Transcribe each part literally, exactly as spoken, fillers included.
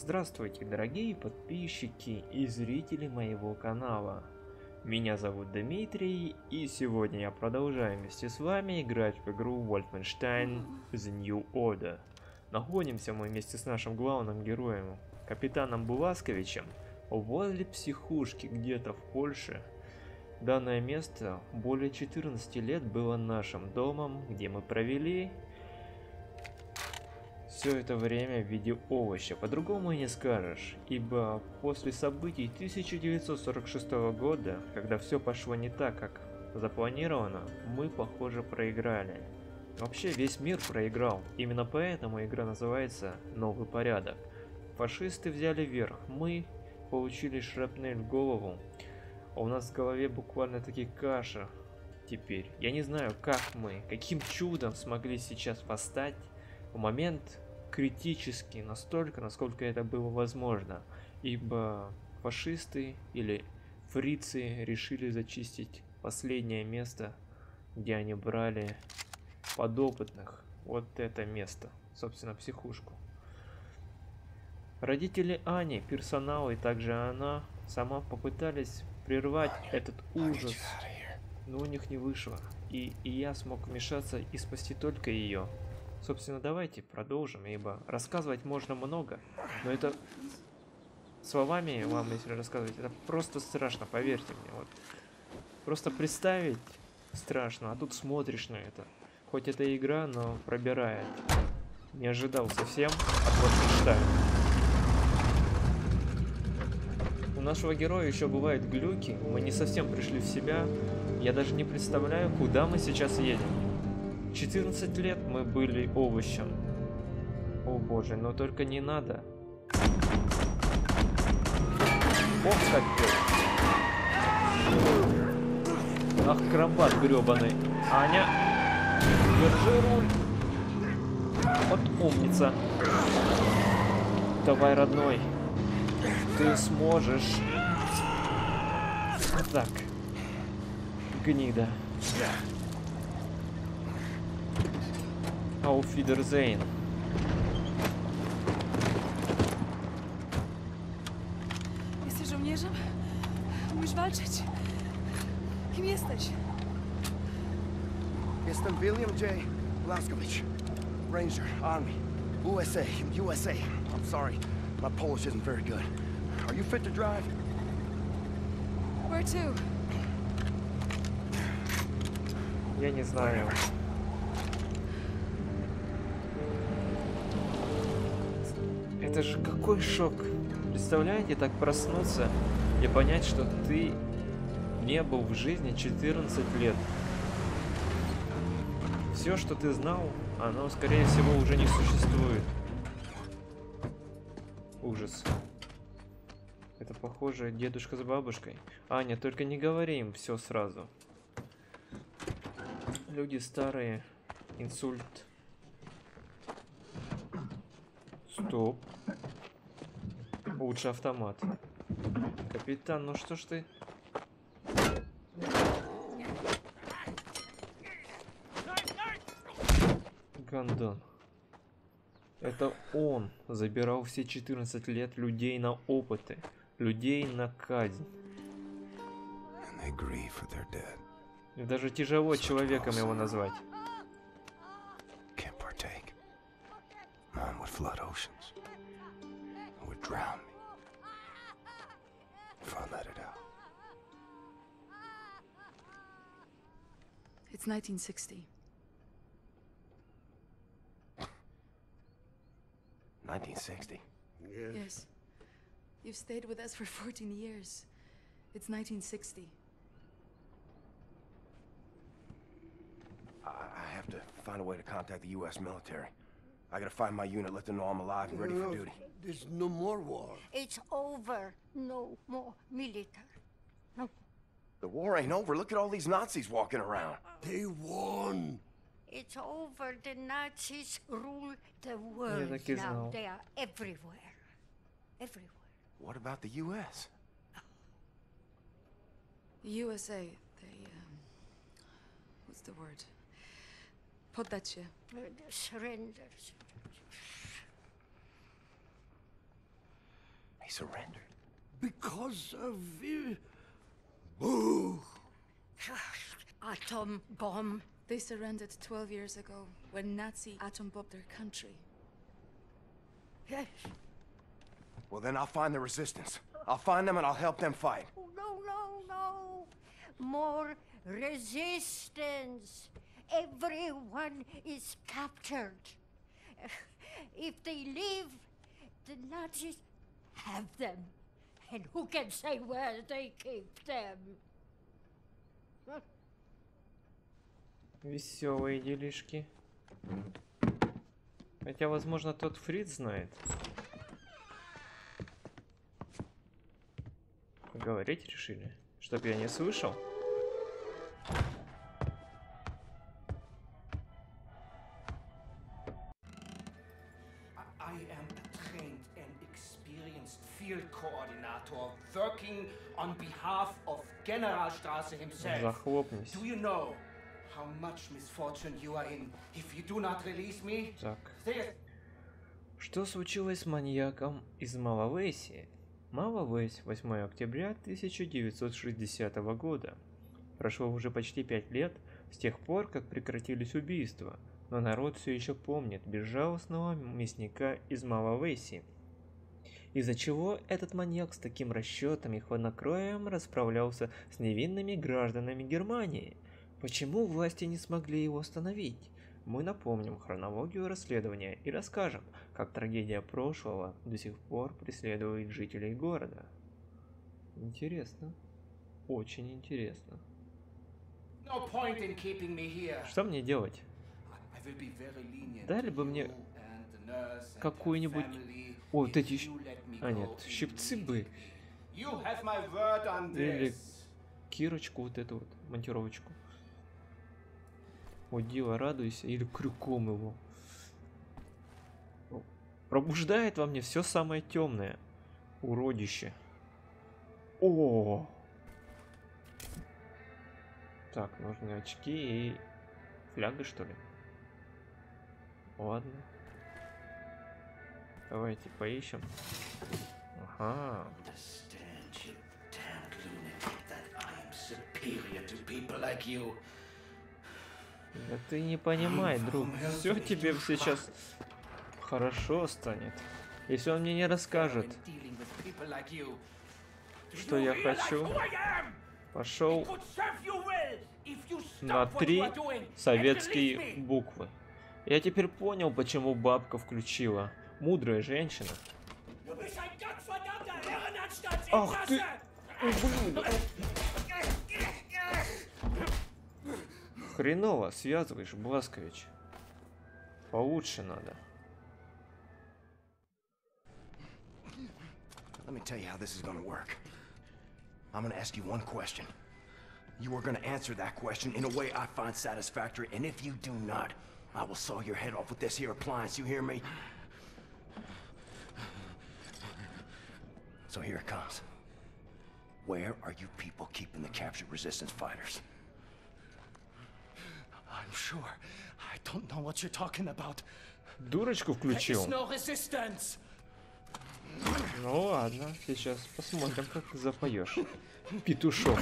Здравствуйте, дорогие подписчики и зрители моего канала. Меня зовут Дмитрий, и сегодня я продолжаю вместе с вами играть в игру Wolfenstein The New Order. Находимся мы вместе с нашим главным героем, капитаном Буласковичем, возле психушки где-то в Польше. Данное место более четырнадцати лет было нашим домом, где мы провели все это время в виде овоща, по-другому и не скажешь, ибо после событий тысяча девятьсот сорок шестого года, когда все пошло не так, как запланировано, мы, похоже, проиграли. Вообще весь мир проиграл, именно поэтому игра называется «Новый порядок». Фашисты взяли верх, мы получили шрапнель в голову, а у нас в голове буквально таки каша теперь. Я не знаю, как мы, каким чудом смогли сейчас восстать в момент критически, настолько, насколько это было возможно, ибо фашисты или фрицы решили зачистить последнее место, где они брали подопытных. Вот это место, собственно, психушку. Родители Ани, персонал и также она сама попытались прервать этот ужас, но у них не вышло, и, и я смог вмешаться и спасти только ее. Собственно, давайте продолжим, ибо рассказывать можно много, но это словами вам, если рассказывать, это просто страшно, поверьте мне. Вот. Просто представить страшно, а тут смотришь на это. Хоть это игра, но пробирает. Не ожидал совсем от Wolfenstein. У нашего героя еще бывают глюки, мы не совсем пришли в себя. Я даже не представляю, куда мы сейчас едем. четырнадцать лет мы были овощем. О боже, но только не надо. Ох, как ты. Ах, кромбат гребаный. Аня, держи руль. Вот умница. Давай, родной. Ты сможешь. Вот так. Гнида. Auf Wiedersehen. Jesteś żołnierzem? Umiesz walczyć? Kim jesteś? Jestem William J. Blaskowicz, Ranger, Army, U S A, U S A. I'm sorry, my Polish isn't very good. Are you fit to drive? Where to? Я не знаю. Это же какой шок. Представляете, так проснуться и понять, что ты не был в жизни четырнадцать лет. Все, что ты знал, оно, скорее всего, уже не существует. Ужас. Это, похоже, дедушка с бабушкой. Аня, только не говори им все сразу. Люди старые. Инсульт. Стоп. Лучше автомат. Капитан, ну что ж ты? Гандон. Это он забирал все четырнадцать лет людей на опыты, людей на казнь. И даже тяжело человеком его назвать. Mom would flood oceans. Would drown me if I let it out. It's nineteen sixty. nineteen sixty? Yeah. Yes. You've stayed with us for fourteen years. It's nineteen sixty. I, I have to find a way to contact the U S military. I gotta find my unit, let them know I'm alive and ready for duty. There's no more war. It's over. No more military. No. The war ain't over. Look at all these Nazis walking around. They won. It's over. The Nazis rule the world так и now. знал. They are everywhere. Everywhere. What about the U S? The U S A, they, um... what's the word? Poddacie. Uh, surrender. surrendered. Because of... Uh, boo! Atom bomb. They surrendered twelve years ago when Nazi atom bombed their country. Yes. Well, then I'll find the resistance. I'll find them and I'll help them fight. Oh, no, no, no. More resistance. Everyone is captured. If they leave, the Nazis have them. And who can say where they keep them? Веселые делишки. Хотя, возможно, тот Фриц знает. Говорить решили? Чтоб я не слышал? I am a trained and experienced field coordinator working on behalf of Generalstraße himself. Захлопнись. Do you know how much misfortune you are in if you do not release me? Так. There. Что случилось с маньяком из Малавейси? Малавейс, восьмое октября тысяча девятьсот шестидесятого года. Прошло уже почти пять лет с тех пор, как прекратились убийства, но народ все еще помнит безжалостного мясника из Малавейси. Из-за чего этот маньяк с таким расчетом и хладнокровием расправлялся с невинными гражданами Германии? Почему власти не смогли его остановить? Мы напомним хронологию расследования и расскажем, как трагедия прошлого до сих пор преследует жителей города. Интересно. Очень интересно. No point in keeping me here. Что мне делать? I will be very lenient Дали бы to мне you and the nurse and какую-нибудь... her family О, вот if эти... щ- you let me А, go нет, щипцы бы. You have my word on Или this. кирочку, вот эту вот, монтировочку. Удила, радуйся, или крюком его. Пробуждает во мне все самое темное. Уродище. О! Так, нужны очки и фляга, что ли? Ладно. Давайте поищем. Ага. Understand, you damned lunatic, that I am superior to people like you. Да ты не понимай, друг. Все тебе сейчас хорошо станет. Если он мне не расскажет, Dealing with people like you. что я хочу. Пошел It would serve you well if you на stop what you три are doing and советские release me. буквы. Я теперь понял, почему бабка включила. Мудрая женщина. Du bist ein gottverdammter Herrenanstalt. Ах ты, ублюдок. Хреново связываешь, Бласкович. Получше надо. Let me tell you how this is gonna work. I'm gonna ask you one question. You are gonna answer that question in a way I find satisfactory, and if you do not, I will saw your head off with this here appliance, you hear me? So here it comes. Where are you people keeping the captured resistance fighters? I'm sure. I don't know what you're talking about. Дурочку There is включил. no resistance. Ну ладно, сейчас посмотрим, как ты запоешь. Петушок.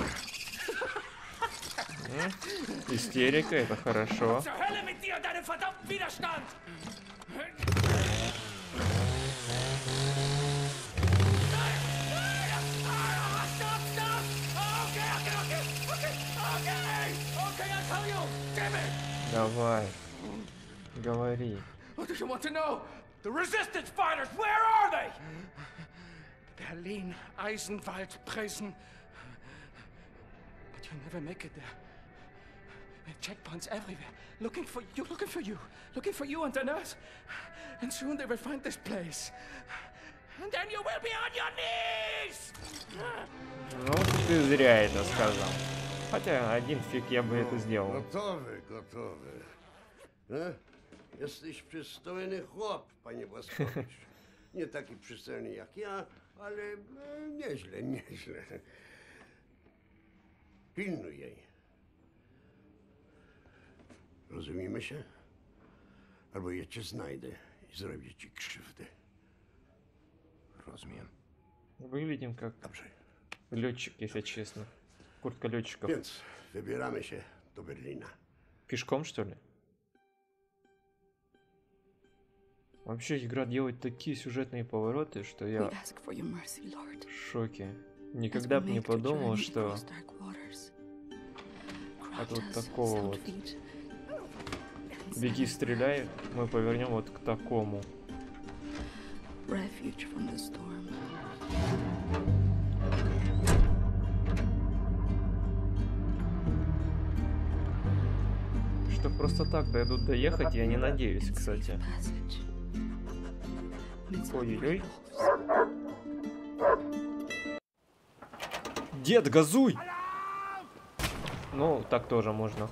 М? Истерика, это хорошо. Zur Hölle mit dir und deinem verdammten Widerstand! Stop, stop! Okay, okay, okay, okay, okay! Okay, I'll tell you! Damn it! Давай. Говори. What do you want to know? The resistance fighters, where are they? Berlin, Eisenwald, Presen. But you never make it there. There are checkpoints everywhere. Looking for you, looking for you. Looking for you and the nurse. And soon they will find this place. And then you will be on your knees! Ну, ты зря это сказал. Хотя один фиг я бы это сделал. Gotowy, gotowy. E? Jesteś przystojny chłop, panie Błaskowicz. Nie taki przystojny jak ja, ale e, nieźle, nieźle. Pilnuj jej. Rozumiemy się? Albo ja cię znajdę i zrobię ci krzywdę. Rozumiem. Выглядим как летчик, если честно. Куртка летчиков. Więc wybieramy się do Berlina. Пешком, что ли? Вообще, игра делает такие сюжетные повороты, что я We ask for your mercy, Lord. в шоке. As Никогда we бы не make the подумал, journey что across dark waters. от Craft вот us такого sound вот feet. беги, стреляй, мы повернем вот к такому. Refuge from the storm. Что просто так дойдут доехать, я не надеюсь, кстати. Passage. Ой-ой-ой. Дед, газуй! Ну, так тоже можно.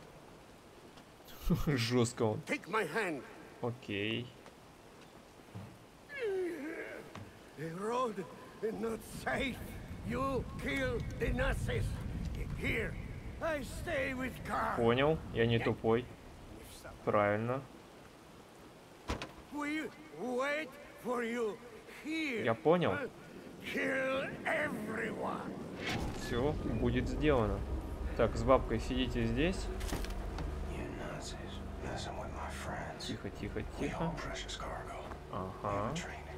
Жестко он. Take my hand. Окей. The road is not safe. You kill the Nazis. Here, I stay with Karl. Понял, я не тупой. Правильно. We wait for you here. Я понял. Kill everyone. Все, будет сделано. Так, с бабкой сидите здесь. Тихо, тихо, тихо. Ага.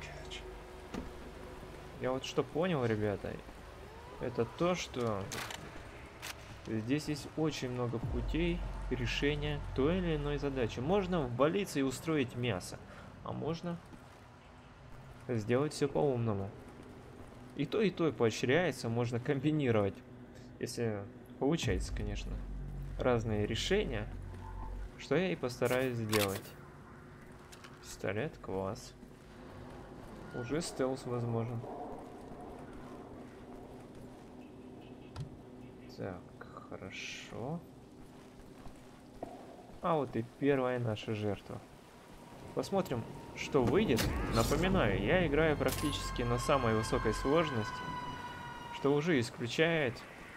Я вот что понял, ребята, это то, что здесь есть очень много путей решения той или иной задачи. Можно ввалиться и устроить мясо, а можно сделать все по-умному. И то, и то поощряется, можно комбинировать, если получается, конечно, разные решения, что я и постараюсь сделать. Пистолет, класс. Уже стелс возможен. Так, хорошо. А вот и первая наша жертва. Посмотрим, что выйдет. Напоминаю, я играю практически на самой высокой сложности, что уже исключает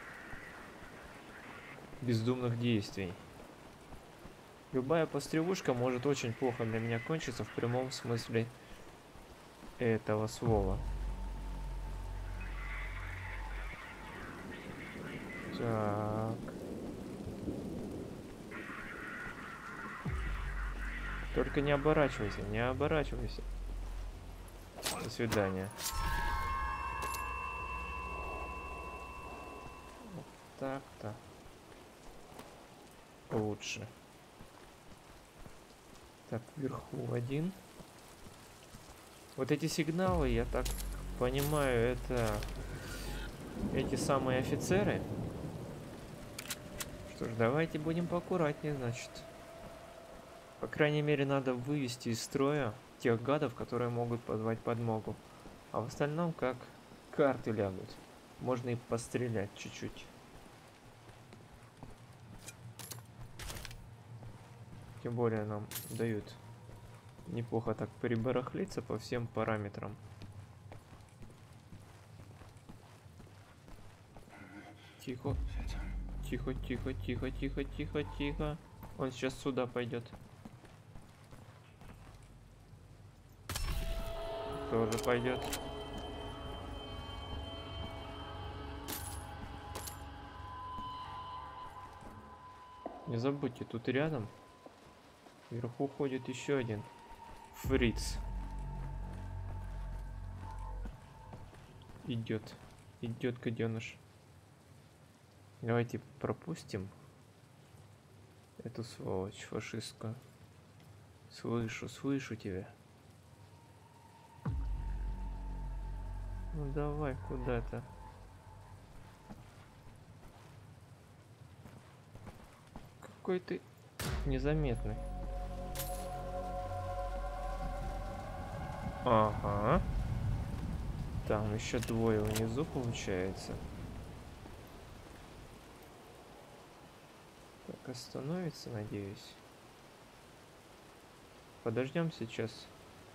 бездумных действий. Любая пострелушка может очень плохо для меня кончиться в прямом смысле этого слова. Так. Только не оборачивайся, не оборачивайся. До свидания. Вот так-то. Лучше. Так, вверху один. Вот эти сигналы, я так понимаю, это эти самые офицеры. Что ж, давайте будем поаккуратнее, значит. По крайней мере, надо вывести из строя тех гадов, которые могут позвать подмогу. А в остальном, как карты лягут. Можно и пострелять чуть-чуть. Тем более нам дают неплохо так перебарахлиться по всем параметрам. Тихо. Тихо, тихо, тихо, тихо, тихо, тихо. Он сейчас сюда пойдет. Тоже пойдет. Не забудьте, тут рядом вверху ходит еще один фриц. Идет. Идет гаденыш. Давайте пропустим эту сволочь фашистскую. Слышу, слышу тебя. Ну давай куда-то. Какой ты незаметный. Ага. Там еще двое внизу получается. Так, остановится, надеюсь. Подождем сейчас.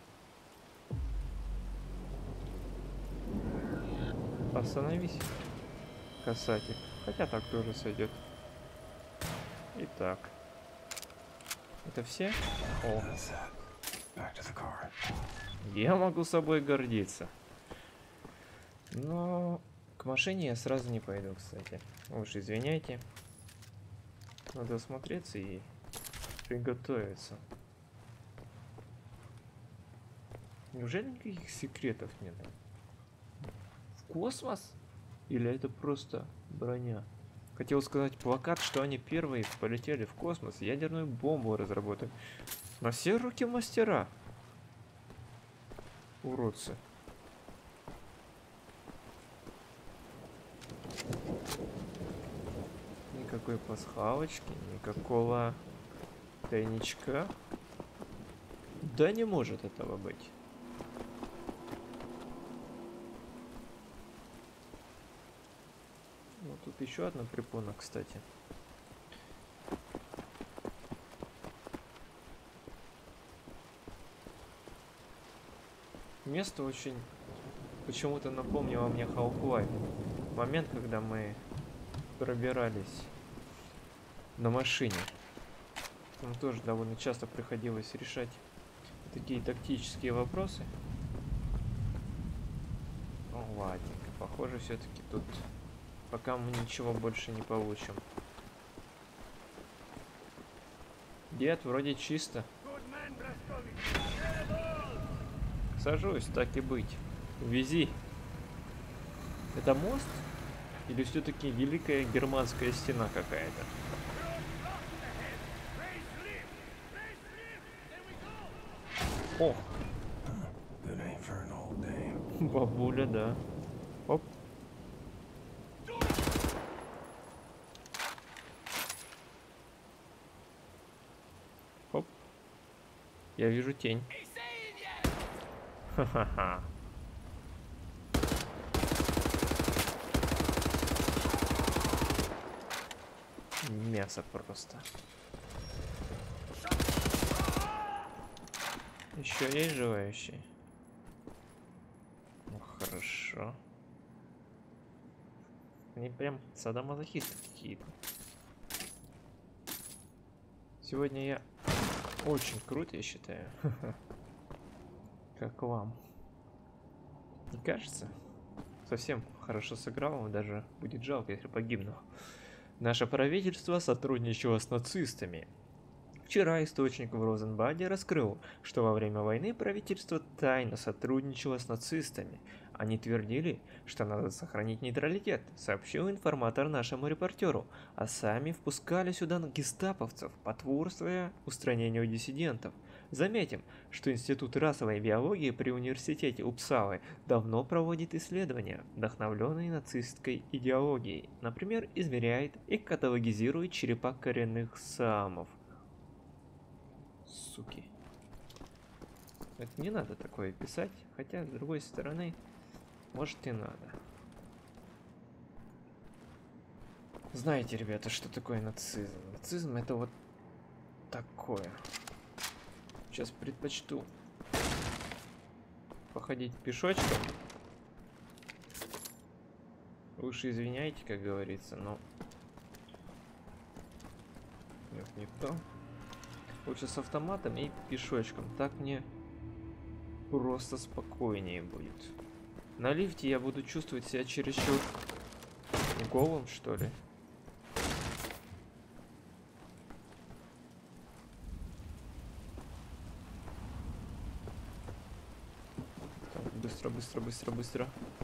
Остановись, касатик. Хотя так тоже сойдет. Итак. Это все? О. Я могу собой гордиться. Но к машине я сразу не пойду, кстати. Вы уж извиняйте. Надо осмотреться и приготовиться. Неужели никаких секретов нет? В космос? Или это просто броня? Хотел сказать плакат, что они первые полетели в космос, ядерную бомбу разработали. На все руки мастера. Уродцы. Никакой пасхалочки, никакого тайничка. Да не может этого быть. Вот тут еще одна препона, кстати. Место очень почему-то напомнило мне Half-Life. Момент, когда мы пробирались на машине. Там тоже довольно часто приходилось решать такие тактические вопросы. О, ладненько. Похоже, все-таки тут пока мы ничего больше не получим. Дед, вроде чисто. Сажусь, так и быть. Вези. Это мост? Или все-таки великая германская стена какая-то? О! Бабуля, да. Оп. Оп. Я вижу тень. Ха-ха-ха. Мясо просто. Еще есть желающие? Ну хорошо. Они прям садомазохисты какие-то. Сегодня я очень крут, я считаю. Как вам? Не кажется? Совсем хорошо сыграл, даже будет жалко, если погибну. Наше правительство сотрудничало с нацистами. Вчера источник в Розенбаде раскрыл, что во время войны правительство тайно сотрудничало с нацистами. Они твердили, что надо сохранить нейтралитет, сообщил информатор нашему репортеру, а сами впускали сюда гестаповцев, потворствуя устранению диссидентов. Заметим, что Институт расовой биологии при университете Упсалы давно проводит исследования, вдохновленные нацистской идеологией. Например, измеряет и каталогизирует черепа коренных саамов. Суки. Это не надо такое писать, хотя, с другой стороны, может и надо. Знаете, ребята, что такое нацизм? Нацизм это вот такое. Сейчас предпочту походить пешочком. Вы уж извиняйте, как говорится, но... Нет, не то. Лучше с автоматом и пешочком. Так мне просто спокойнее будет. На лифте я буду чувствовать себя чересчур голым, что ли. Так, быстро, быстро, быстро, быстро.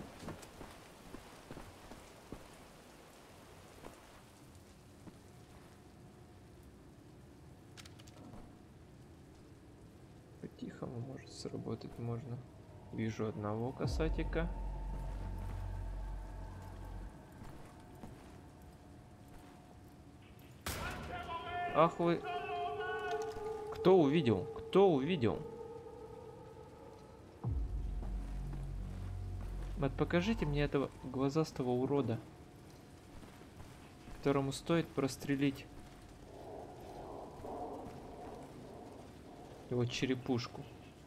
По-тихому, может, сработать можно. Вижу одного касатика. Ах вы... Кто увидел? Кто увидел? Мат, покажите мне этого глазастого урода, которому стоит прострелить его черепушку.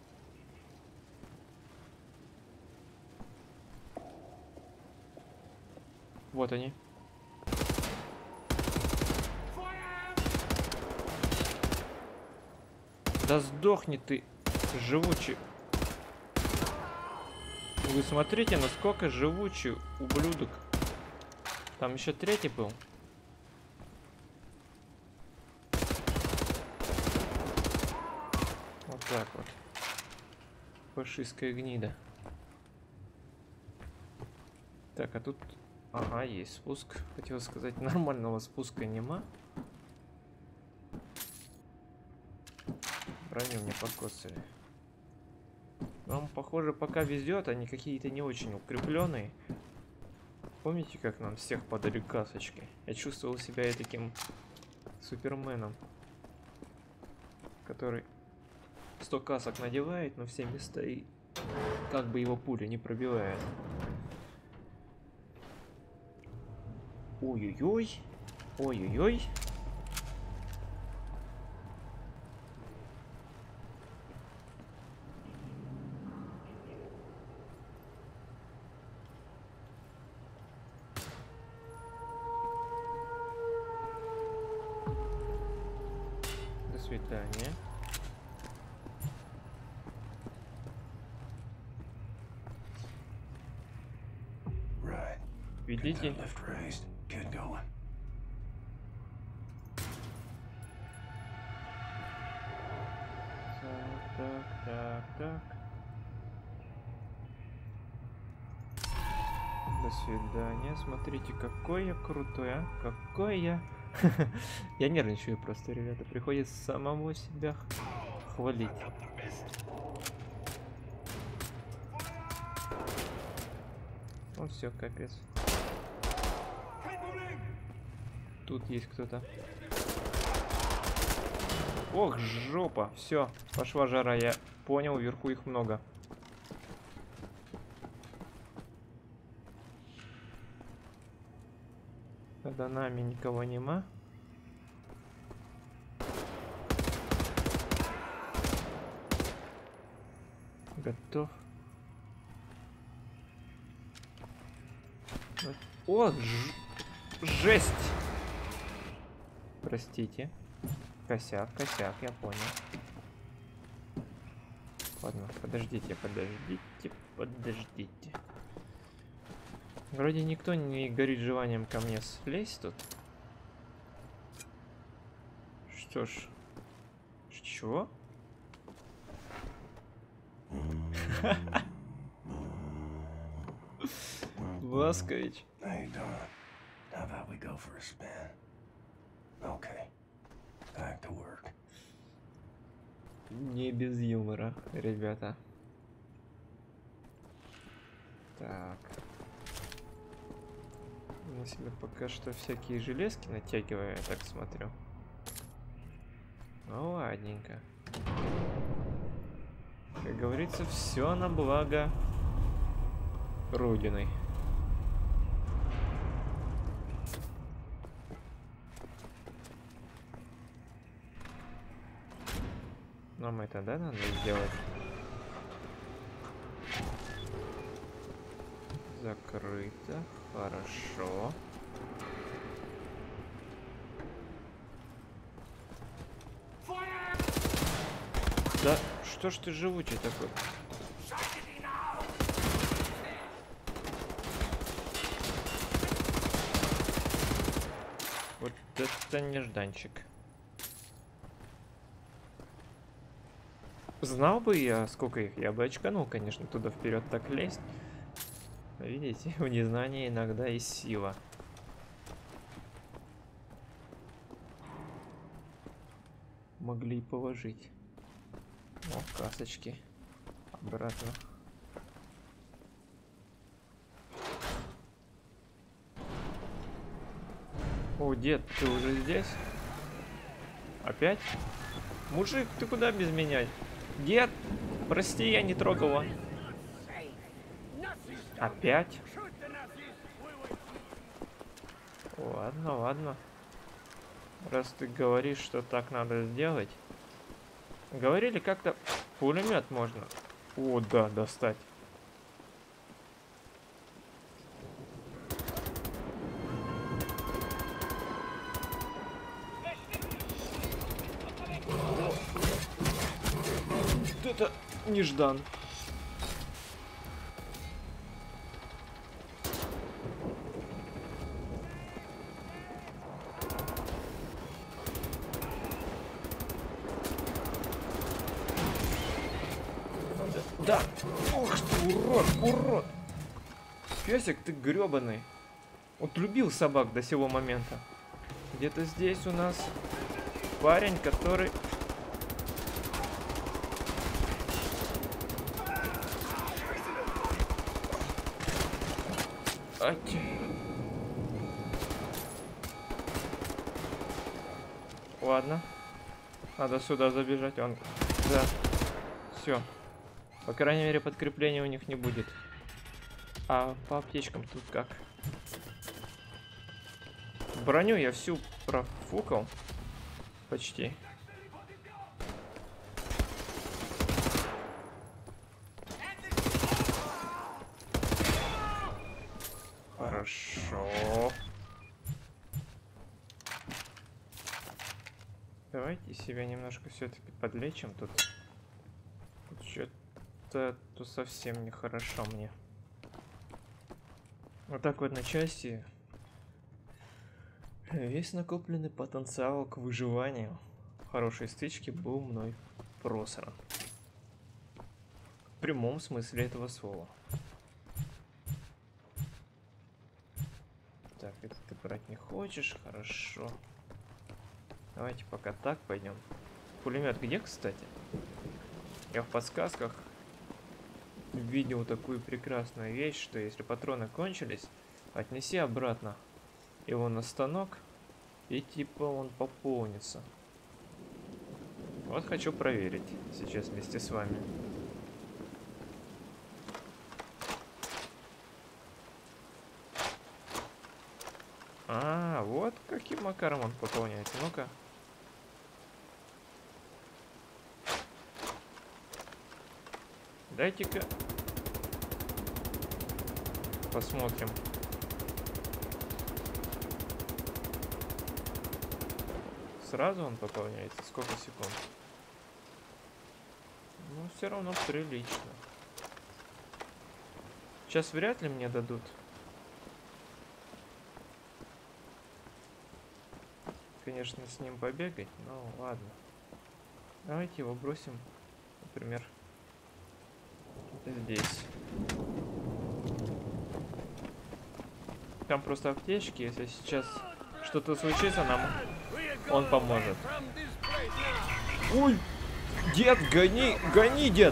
Вот они. Да сдохни ты, живучий. Вы смотрите, насколько живучий ублюдок. Там еще третий был. Вот так вот. Фашистская гнида. Так, а тут... Ага, есть спуск. Хотел сказать, нормального спуска нема. Броню мне покосили. Вам, похоже, пока везет, они какие-то не очень укрепленные. Помните, как нам всех подали касочки? Я чувствовал себя и таким суперменом, который сто касок надевает на все места и как бы его пуля не пробивает. Ой-ой-ой. Ой-ой-ой. До свидания. Видите? Так, так, так. До свидания. Смотрите, какой я крутой, а? Какой я. Я нервничаю просто, ребята. Приходится самого себя хвалить. Ну все, капец. Тут есть кто-то. Ох, жопа. Все, пошла жара. Я понял, вверху их много. За нами никого нема. Готов. О, ж... жесть! Простите. Косяк, косяк, я понял. Ладно, подождите, подождите, подождите. Вроде никто не горит желанием ко мне слезть тут. Что ж. Чего? Ласкович. Не без юмора, ребята. Так. На себя пока что всякие железки натягиваю, я так смотрю. Ну ладненько. Как говорится, все на благо Родины. Нам это, да, надо сделать? Закрыто. Хорошо. Да, что ж ты живучий такой? Вот это нежданчик. Знал бы я, сколько их, я бы очканул, конечно, туда вперед так лезть. Видите, в незнании иногда и сила. Могли и положить. О, касочки. Обратно. О, дед, ты уже здесь? Опять? Мужик, ты куда без меня? Дед, прости, я не трогала. Опять? Ладно, ладно. Раз ты говоришь, что так надо сделать. Говорили, как-то пулемет можно. О, да, достать. Вот это неждан. Да! Ох ты, урод, урод! Песик, ты гребаный. Вот любил собак до сего момента. Где-то здесь у нас парень, который... Ать. Ладно. Надо сюда забежать. Он... Да. Все. По крайней мере, подкрепления у них не будет. А по аптечкам тут как? Броню я всю профукал. Почти. Хорошо. Давайте себя немножко все-таки подлечим тут. Что-то тут совсем нехорошо мне. Вот так вот на части весь накопленный потенциал к выживанию в хорошей стычке был мной просран. В прямом смысле этого слова. Так, это ты брать не хочешь, хорошо. Давайте пока так пойдем. Пулемет где, кстати? Я в подсказках видел такую прекрасную вещь, что если патроны кончились, отнеси обратно его на станок, и типа он пополнится. Вот хочу проверить сейчас вместе с вами. А, вот каким макаром он пополняется. Ну-ка. Дайте-ка посмотрим. Сразу он пополняется? Сколько секунд? Ну, все равно прилично. Сейчас вряд ли мне дадут. Конечно, с ним побегать, но ладно. Давайте его бросим, например, здесь. Там просто аптечки, если сейчас что-то случится, нам он поможет. Ой, дед, гони, гони, дед!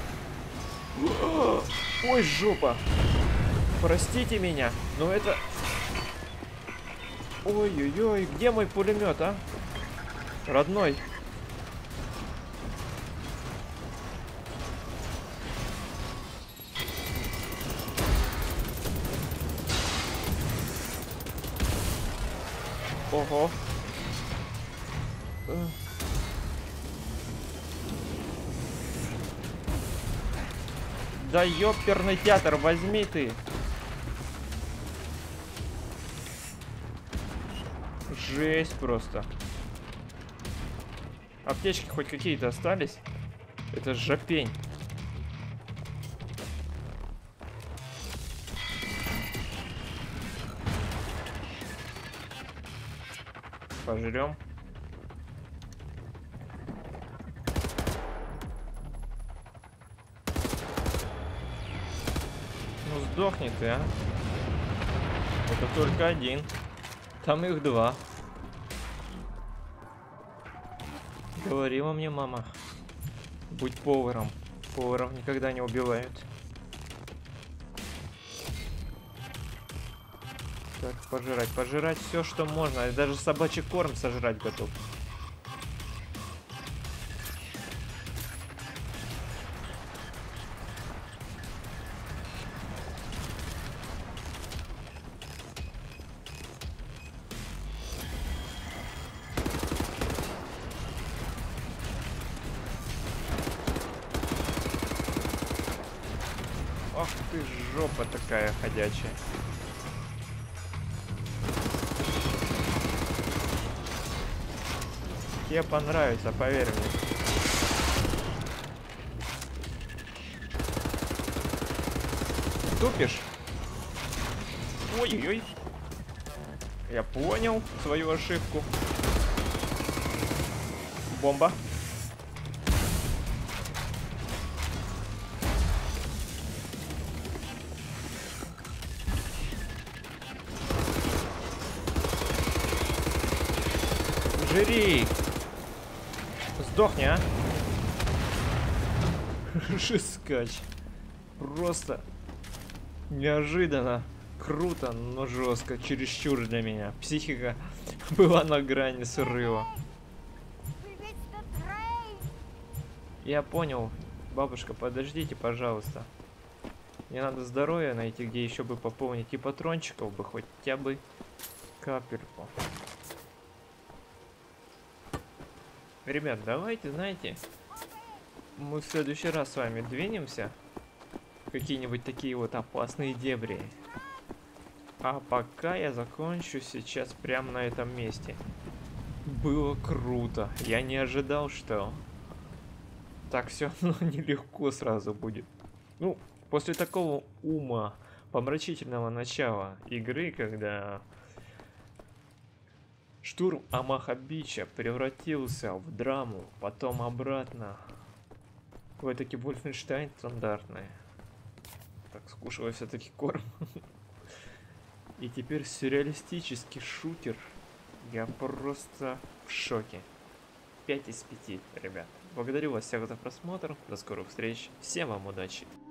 Ой, жопа! Простите меня, но это... Ой-ой-ой, где мой пулемет, а? Родной. Ого. Да ёперный театр, возьми ты. Жесть просто. Аптечки хоть какие-то остались? Это жопень. Пожрем. Ну сдохни ты, а. Это только один. Там их два. Говорила мне мама. Будь поваром. Поваров никогда не убивают. Так, пожирать. Пожирать все, что можно. Я даже собачий корм сожрать готов. Ох ты, жопа такая ходячая. Тебе понравится, поверь мне. Тупишь? Ой-ой-ой. Я понял свою ошибку. Бомба. Жри! Сдохни, а! Жескач. Просто неожиданно, круто, но жестко, чересчур для меня. Психика была на грани срыва. Я понял. Бабушка, подождите, пожалуйста. Мне надо здоровье найти, где еще бы пополнить. И патрончиков бы хотя бы капельку. Ребят, давайте, знаете, мы в следующий раз с вами двинемся в какие-нибудь такие вот опасные дебри. А пока я закончу сейчас прямо на этом месте. Было круто. Я не ожидал, что так все нелегко сразу будет. Ну, после такого ума помрачительного начала игры, когда штурм Амаха-Бича превратился в драму, потом обратно в этакий Вольфенштайн стандартный. Так, скушал я все-таки корм. И теперь сюрреалистический шутер. Я просто в шоке. пять из пяти, ребят. Благодарю вас всех за просмотр. До скорых встреч. Всем вам удачи.